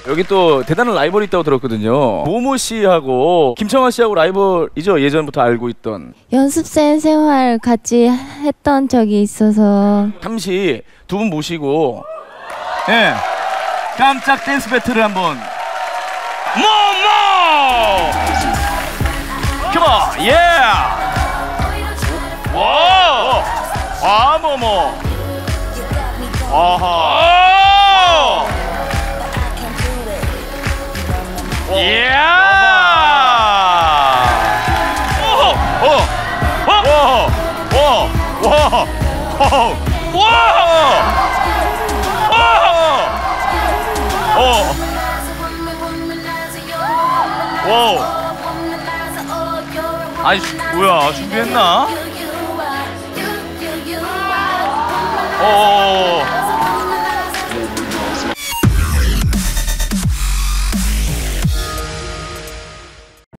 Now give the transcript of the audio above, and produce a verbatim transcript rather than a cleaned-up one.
여기 또 대단한 라이벌이 있다고 들었거든요. 모모 씨하고 김청아 씨하고 라이벌이죠. 예전부터 알고 있던. 연습생 생활 같이 했던 적이 있어서. 잠시 두 분 모시고 예 네. 깜짝 댄스 배틀을 한번. 모모! 컴온! 예! 와! 아 모모! 아하! 이야! 오! 오! 오! 오! 와! 와! 와! 오! 오! 아니 뭐야 준비했나? 오!